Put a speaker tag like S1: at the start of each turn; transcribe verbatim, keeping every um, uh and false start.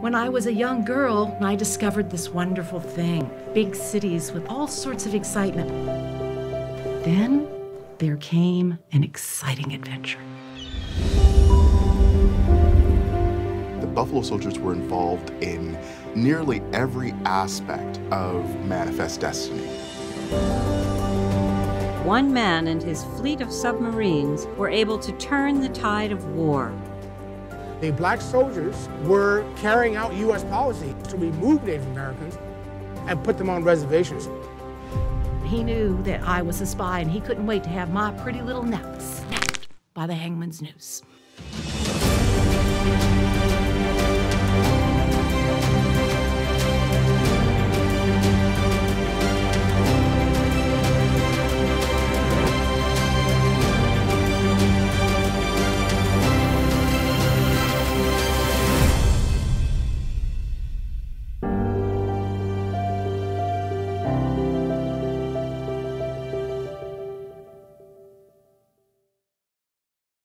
S1: When I was a young girl, I discovered this wonderful thing, big cities with all sorts of excitement. Then there came an exciting adventure.
S2: The Buffalo Soldiers were involved in nearly every aspect of Manifest Destiny.
S3: One man and his fleet of submarines were able to turn the tide of war.
S4: The black soldiers were carrying out U S policy to remove Native Americans and put them on reservations.
S1: He knew that I was a spy, and he couldn't wait to have my pretty little neck snapped by the hangman's noose.